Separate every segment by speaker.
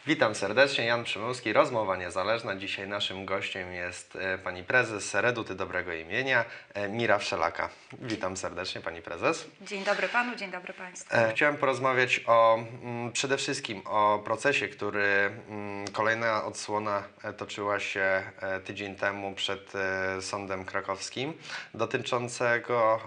Speaker 1: Witam serdecznie, Jan Przymylski, Rozmowa Niezależna. Dzisiaj naszym gościem jest pani prezes Reduty Dobrego Imienia, Mira Wszelaka. Witam serdecznie pani prezes.
Speaker 2: Dzień dobry panu, dzień dobry państwu.
Speaker 1: Chciałem porozmawiać przede wszystkim o procesie, który kolejna odsłona toczyła się tydzień temu przed Sądem Krakowskim, dotyczącego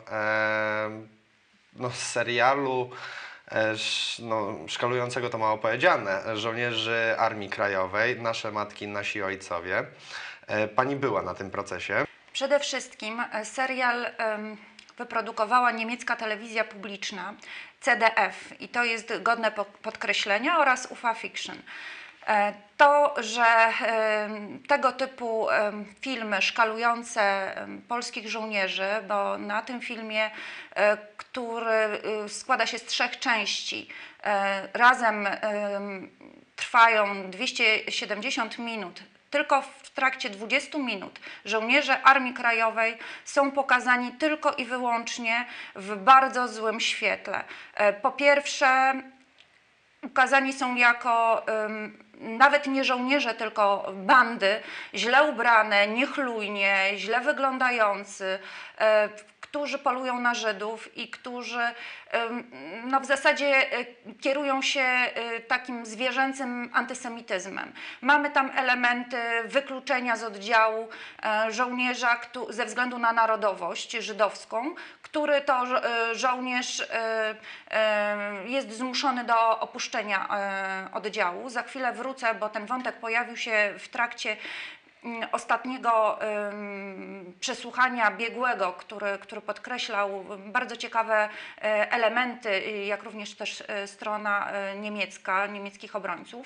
Speaker 1: serialu szkalującego, to mało powiedziane, żołnierzy Armii Krajowej, nasze matki, nasi ojcowie. Pani była na tym procesie.
Speaker 2: Przede wszystkim serial wyprodukowała niemiecka telewizja publiczna CDF i to jest godne podkreślenia, oraz UFA Fiction. To, że tego typu filmy szkalujące polskich żołnierzy, bo na tym filmie, który składa się z 3 części, razem trwają 270 minut, tylko w trakcie 20 minut żołnierze Armii Krajowej są pokazani tylko i wyłącznie w bardzo złym świetle. Po pierwsze, ukazani są jako nawet nie żołnierze, tylko bandy, źle ubrane, niechlujnie, źle wyglądający, którzy polują na Żydów i którzy w zasadzie kierują się takim zwierzęcym antysemityzmem. Mamy tam elementy wykluczenia z oddziału żołnierza ze względu na narodowość żydowską, który to żołnierz jest zmuszony do opuszczenia oddziału. Za chwilę wrócę, bo ten wątek pojawił się w trakcie ostatniego przesłuchania biegłego, który podkreślał bardzo ciekawe elementy, jak również też strona niemiecka, niemieckich obrońców.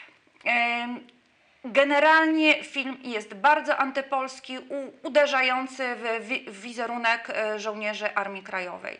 Speaker 2: Generalnie film jest bardzo antypolski, uderzający w wizerunek żołnierzy Armii Krajowej.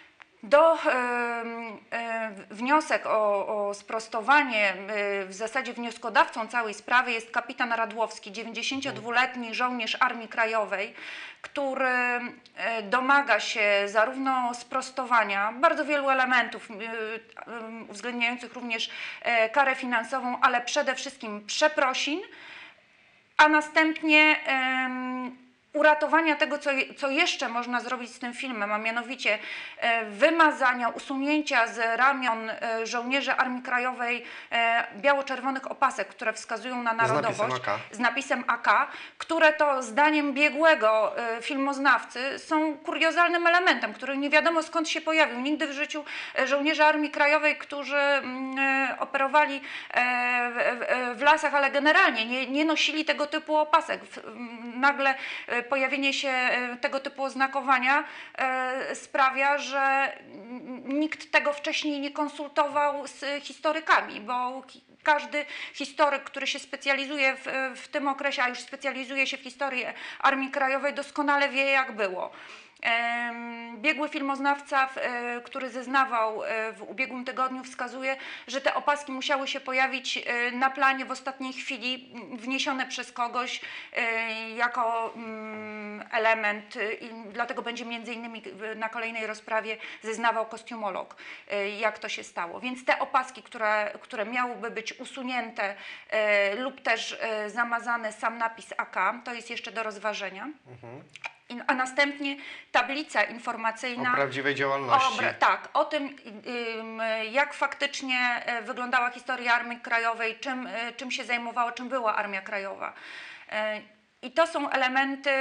Speaker 2: Wniosek o sprostowanie, w zasadzie wnioskodawcą całej sprawy jest kapitan Radłowski, 92-letni żołnierz Armii Krajowej, który domaga się zarówno sprostowania bardzo wielu elementów, uwzględniających również karę finansową, ale przede wszystkim przeprosin, a następnie uratowania tego, co jeszcze można zrobić z tym filmem, a mianowicie wymazania, usunięcia z ramion żołnierzy Armii Krajowej biało-czerwonych opasek, które wskazują na narodowość, z napisem AK, które to zdaniem biegłego filmoznawcy są kuriozalnym elementem, który nie wiadomo skąd się pojawił. Nigdy w życiu żołnierze Armii Krajowej, którzy operowali w lasach, ale generalnie nie nosili tego typu opasek. Nagle pojawienie się tego typu oznakowania sprawia, że nikt tego wcześniej nie konsultował z historykami, bo każdy historyk, który się specjalizuje w tym okresie, a już specjalizuje się w historii Armii Krajowej, doskonale wie, jak było. Biegły filmoznawca, który zeznawał w ubiegłym tygodniu, wskazuje, że te opaski musiały się pojawić na planie w ostatniej chwili, wniesione przez kogoś jako element i dlatego będzie między innymi na kolejnej rozprawie zeznawał kostiumolog, jak to się stało. Więc te opaski, które miałyby być usunięte lub też zamazane, sam napis AK, to jest jeszcze do rozważenia. A następnie tablica informacyjna
Speaker 1: o prawdziwej działalności.
Speaker 2: O tym, jak faktycznie wyglądała historia Armii Krajowej, czym się zajmowała, czym była Armia Krajowa. I to są elementy,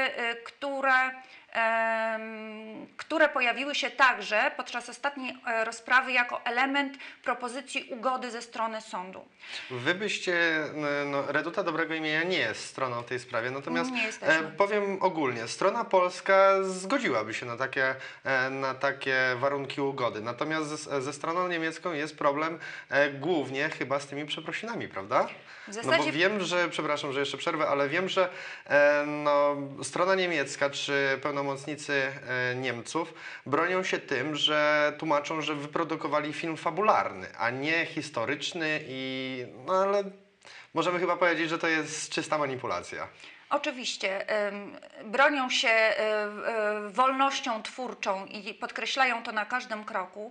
Speaker 2: które pojawiły się także podczas ostatniej rozprawy jako element propozycji ugody ze strony sądu.
Speaker 1: Wy byście, Reduta Dobrego Imienia nie jest stroną w tej sprawie, natomiast powiem ogólnie, strona polska zgodziłaby się na takie warunki ugody, natomiast ze stroną niemiecką jest problem głównie chyba z tymi przeprosinami, prawda?
Speaker 2: W zasadzie...
Speaker 1: No bo wiem, że, przepraszam, że jeszcze przerwę, ale wiem, że strona niemiecka czy pełnomocnicy Niemców bronią się tym, że tłumaczą, że wyprodukowali film fabularny, a nie historyczny ale możemy chyba powiedzieć, że to jest czysta manipulacja.
Speaker 2: Oczywiście. Bronią się wolnością twórczą i podkreślają to na każdym kroku.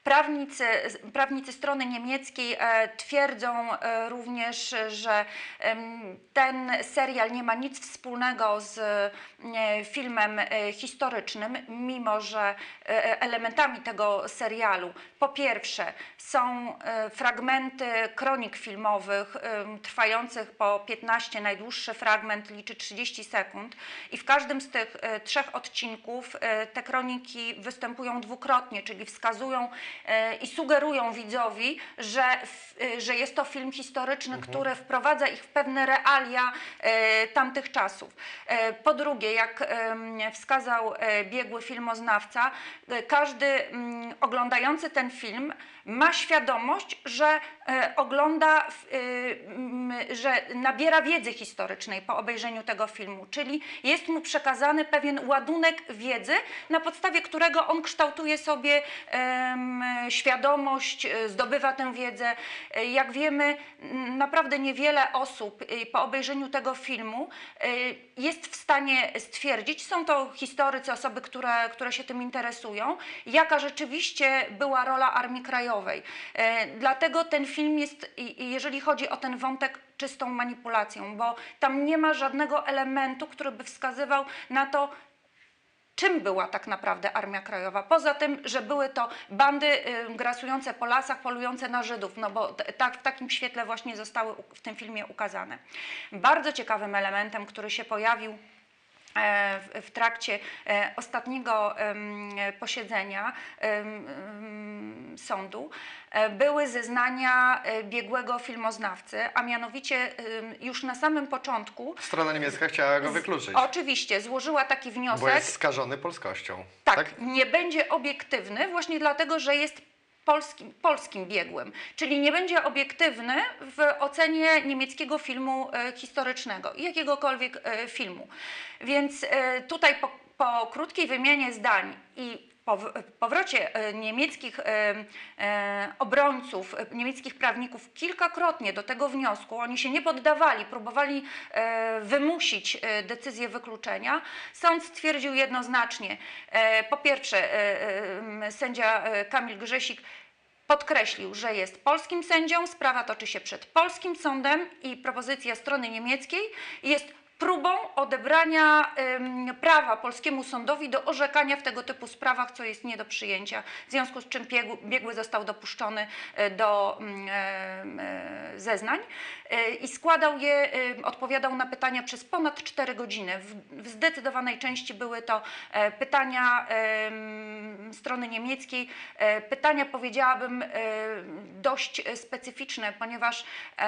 Speaker 2: Prawnicy strony niemieckiej twierdzą również, że ten serial nie ma nic wspólnego z filmem historycznym, mimo że elementami tego serialu po pierwsze są fragmenty kronik filmowych trwających po 15, najdłuższy fragment liczy 30 sekund i w każdym z tych 3 odcinków te kroniki występują dwukrotnie, czyli wskazują i sugerują widzowi, że jest to film historyczny, który wprowadza ich w pewne realia tamtych czasów. Po drugie, jak wskazał biegły filmoznawca, każdy oglądający ten film ma świadomość, że ogląda, że nabiera wiedzy historycznej po obejrzeniu tego filmu, czyli jest mu przekazany pewien ładunek wiedzy, na podstawie którego on kształtuje sobie świadomość, zdobywa tę wiedzę. Jak wiemy, naprawdę niewiele osób po obejrzeniu tego filmu jest w stanie stwierdzić, są to historycy, osoby, które się tym interesują, jaka rzeczywiście była rola Armii Krajowej. Dlatego ten film jest, jeżeli chodzi o ten wątek, czystą manipulacją, bo tam nie ma żadnego elementu, który by wskazywał na to, czym była tak naprawdę Armia Krajowa. Poza tym, że były to bandy grasujące po lasach, polujące na Żydów, no bo w takim świetle właśnie zostały w tym filmie ukazane. Bardzo ciekawym elementem, który się pojawił w trakcie ostatniego posiedzenia sądu, były zeznania biegłego filmoznawcy, a mianowicie już na samym początku
Speaker 1: Strona niemiecka chciała go wykluczyć,
Speaker 2: oczywiście złożyła taki wniosek,
Speaker 1: bo jest skażony polskością.
Speaker 2: tak, nie będzie obiektywny właśnie dlatego, że jest polskim biegłym, czyli nie będzie obiektywny w ocenie niemieckiego filmu historycznego i jakiegokolwiek filmu. Więc tutaj po krótkiej wymianie zdań i powrocie niemieckich obrońców, niemieckich prawników kilkakrotnie do tego wniosku, oni się nie poddawali, próbowali wymusić decyzję wykluczenia, sąd stwierdził jednoznacznie, po pierwsze sędzia Kamil Grzesik podkreślił, że jest polskim sędzią, sprawa toczy się przed polskim sądem i propozycja strony niemieckiej jest próbą odebrania prawa polskiemu sądowi do orzekania w tego typu sprawach, co jest nie do przyjęcia, w związku z czym biegły został dopuszczony do zeznań i składał je, odpowiadał na pytania przez ponad 4 godziny. W zdecydowanej części były to pytania strony niemieckiej, pytania, powiedziałabym, dość specyficzne, ponieważ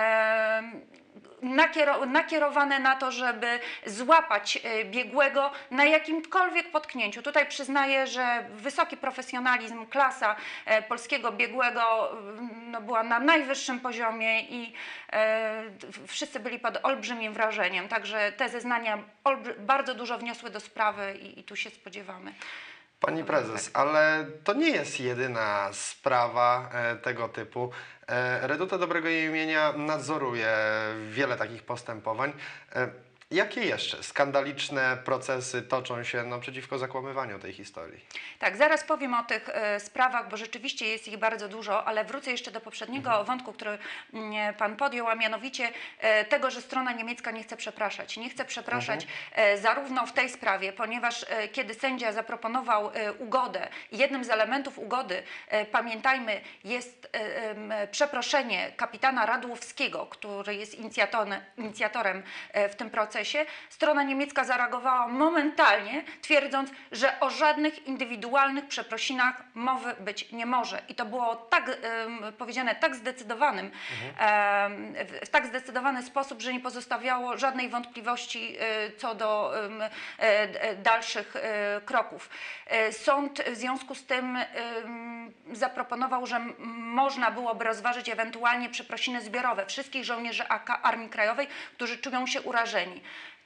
Speaker 2: nakierowane na to, żeby złapać biegłego na jakimkolwiek potknięciu. Tutaj przyznaję, że wysoki profesjonalizm, klasa polskiego biegłego była na najwyższym poziomie i wszyscy byli pod olbrzymim wrażeniem. Także te zeznania bardzo dużo wniosły do sprawy i tu się spodziewamy.
Speaker 1: Pani prezes, ale to nie jest jedyna sprawa tego typu. Reduta Dobrego Imienia nadzoruje wiele takich postępowań. Jakie jeszcze skandaliczne procesy toczą się przeciwko zakłamywaniu tej historii?
Speaker 2: Tak, zaraz powiem o tych sprawach, bo rzeczywiście jest ich bardzo dużo, ale wrócę jeszcze do poprzedniego wątku, który Pan podjął, a mianowicie tego, że strona niemiecka nie chce przepraszać. Nie chce przepraszać zarówno w tej sprawie, ponieważ kiedy sędzia zaproponował ugodę, jednym z elementów ugody, pamiętajmy, jest przeproszenie kapitana Radłowskiego, który jest inicjatorem w tym procesie, strona niemiecka zareagowała momentalnie, twierdząc, że o żadnych indywidualnych przeprosinach mowy być nie może. I to było tak powiedziane tak zdecydowanym, w tak zdecydowany sposób, że nie pozostawiało żadnej wątpliwości co do dalszych kroków. Sąd w związku z tym zaproponował, że można byłoby rozważyć ewentualnie przeprosiny zbiorowe wszystkich żołnierzy AK Armii Krajowej, którzy czują się urażeni.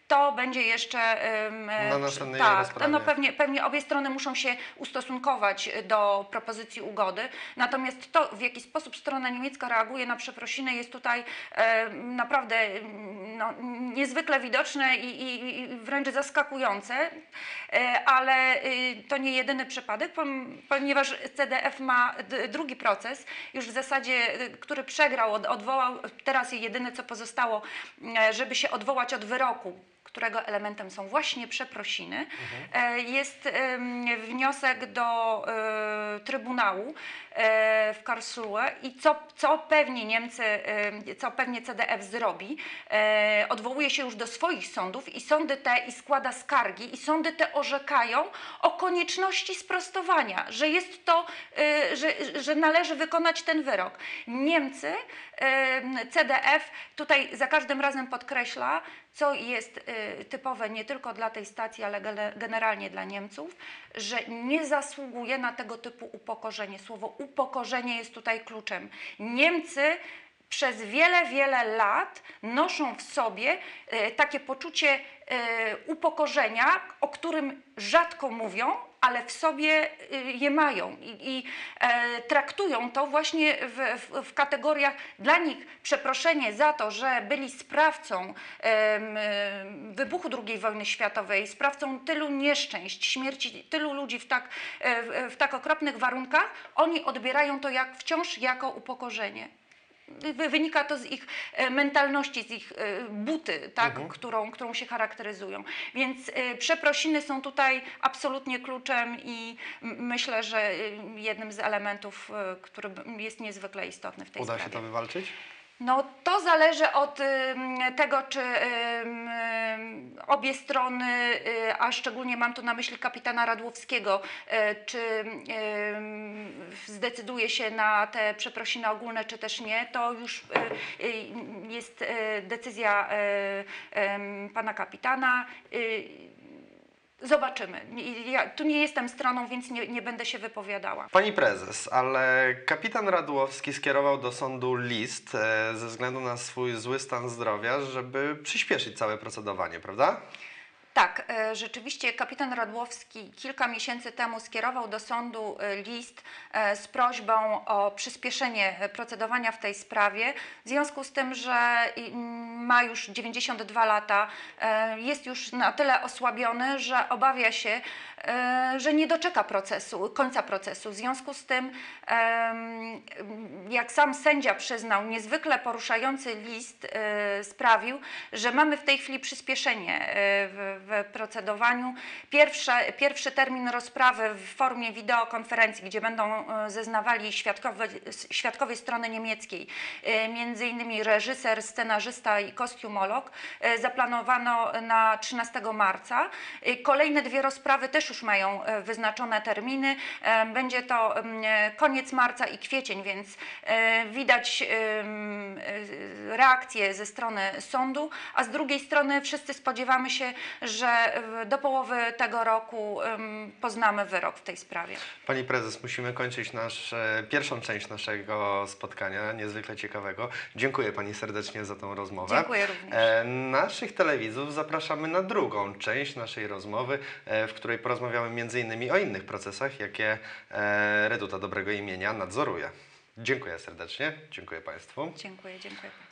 Speaker 2: to będzie jeszcze
Speaker 1: Na następnej
Speaker 2: tak,
Speaker 1: rozprawie.
Speaker 2: no pewnie obie strony muszą się ustosunkować do propozycji ugody. Natomiast to, w jaki sposób strona niemiecka reaguje na przeprosiny, jest tutaj naprawdę no, niezwykle widoczne i wręcz zaskakujące, ale to nie jedyny przypadek, ponieważ CDF ma drugi proces, już w zasadzie, który przegrał, odwołał, teraz jedyne co pozostało, żeby się odwołać od wyroku, którego elementem są właśnie przeprosiny, jest wniosek do Trybunału w Karlsruhe i co pewnie Niemcy, co pewnie CDF zrobi, odwołuje się już do swoich sądów i sądy te i składa skargi i sądy te orzekają o konieczności sprostowania, że jest to, że należy wykonać ten wyrok. Niemcy, CDF tutaj za każdym razem podkreśla, co jest typowe nie tylko dla tej stacji, ale generalnie dla Niemców, że nie zasługuje na tego typu upokorzenie. Słowo upokorzenie jest tutaj kluczem. Niemcy przez wiele lat noszą w sobie takie poczucie upokorzenia, o którym rzadko mówią, ale w sobie je mają i traktują to właśnie w kategoriach dla nich przeproszenie za to, że byli sprawcą wybuchu II wojny światowej, sprawcą tylu nieszczęść, śmierci tylu ludzi w tak okropnych warunkach, oni odbierają to wciąż jako upokorzenie. Wynika to z ich mentalności, z ich buty, tak, którą się charakteryzują. Więc przeprosiny są tutaj absolutnie kluczem i myślę, że jednym z elementów, który jest niezwykle istotny w tej sprawie.
Speaker 1: Uda się to wywalczyć?
Speaker 2: No to zależy od tego, czy obie strony, a szczególnie mam tu na myśli kapitana Radłowskiego, czy zdecyduje się na te przeprosiny ogólne, czy też nie. To już jest decyzja pana kapitana. Zobaczymy. Ja tu nie jestem stroną, więc nie będę się wypowiadała.
Speaker 1: Pani prezes, ale kapitan Radłowski skierował do sądu list ze względu na swój zły stan zdrowia, żeby przyspieszyć całe procedowanie, prawda?
Speaker 2: Tak, rzeczywiście kapitan Radłowski kilka miesięcy temu skierował do sądu list z prośbą o przyspieszenie procedowania w tej sprawie. W związku z tym, że ma już 92 lata, jest już na tyle osłabiony, że obawia się, że nie doczeka końca procesu. W związku z tym, jak sam sędzia przyznał, niezwykle poruszający list sprawił, że mamy w tej chwili przyspieszenie w procedowaniu. Pierwszy termin rozprawy w formie wideokonferencji, gdzie będą zeznawali świadkowie strony niemieckiej, między innymi reżyser, scenarzysta i kostiumolog, zaplanowano na 13 marca. Kolejne dwie rozprawy też już mają wyznaczone terminy. Będzie to koniec marca i kwiecień, więc widać reakcję ze strony sądu, a z drugiej strony wszyscy spodziewamy się, że do połowy tego roku poznamy wyrok w tej sprawie.
Speaker 1: Pani prezes, musimy kończyć pierwszą część naszego spotkania, niezwykle ciekawego. Dziękuję pani serdecznie za tą rozmowę.
Speaker 2: Dziękuję również.
Speaker 1: Naszych telewidzów zapraszamy na drugą część naszej rozmowy, w której porozmawiamy m.in. o innych procesach, jakie Reduta Dobrego Imienia nadzoruje. Dziękuję serdecznie, dziękuję państwu.
Speaker 2: Dziękuję.